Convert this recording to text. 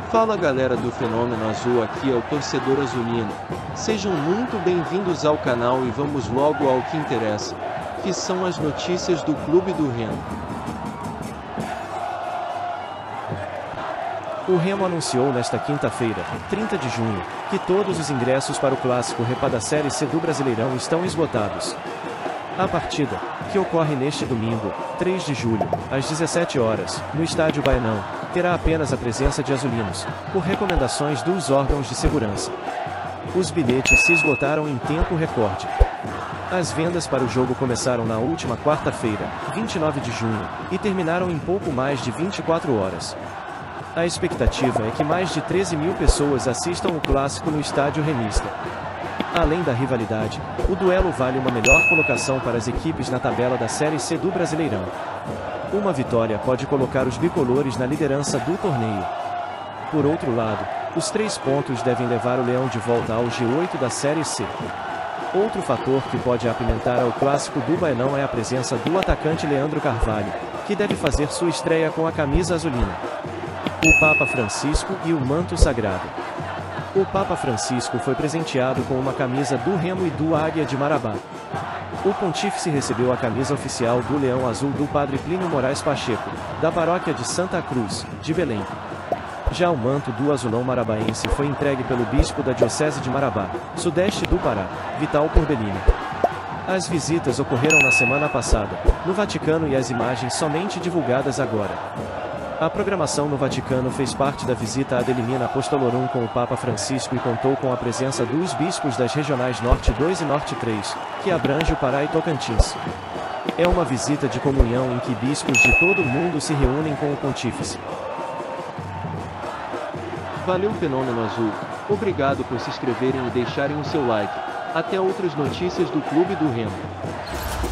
Fala galera do Fenômeno Azul, aqui é o torcedor azulino. Sejam muito bem-vindos ao canal e vamos logo ao que interessa, que são as notícias do Clube do Remo. O Remo anunciou nesta quinta-feira, 30 de junho, que todos os ingressos para o Clássico Rei da Série C do Brasileirão estão esgotados. A partida, que ocorre neste domingo, 3 de julho, às 17 horas, no Estádio Baianão, terá apenas a presença de azulinos, por recomendações dos órgãos de segurança. Os bilhetes se esgotaram em tempo recorde. As vendas para o jogo começaram na última quarta-feira, 29 de junho, e terminaram em pouco mais de 24 horas. A expectativa é que mais de 13 mil pessoas assistam o clássico no estádio remista. Além da rivalidade, o duelo vale uma melhor colocação para as equipes na tabela da Série C do Brasileirão. Uma vitória pode colocar os bicolores na liderança do torneio. Por outro lado, os 3 pontos devem levar o Leão de volta ao G8 da Série C. Outro fator que pode apimentar ao clássico do Baianão é a presença do atacante Leandro Carvalho, que deve fazer sua estreia com a camisa azulina. O Papa Francisco e o manto sagrado. O Papa Francisco foi presenteado com uma camisa do Remo e do Águia de Marabá. O pontífice recebeu a camisa oficial do Leão Azul do Padre Plínio Moraes Pacheco, da paróquia de Santa Cruz, de Belém. Já o manto do azulão marabaense foi entregue pelo bispo da Diocese de Marabá, sudeste do Pará, Vital Corbellini. As visitas ocorreram na semana passada, no Vaticano, e as imagens somente divulgadas agora. A programação no Vaticano fez parte da visita ad Elimina Apostolorum com o Papa Francisco e contou com a presença dos bispos das regionais Norte 2 e Norte 3, que abrange o Pará e Tocantins. É uma visita de comunhão em que bispos de todo o mundo se reúnem com o pontífice. Valeu Fenômeno Azul, obrigado por se inscreverem e deixarem o seu like. Até outras notícias do Clube do Remo.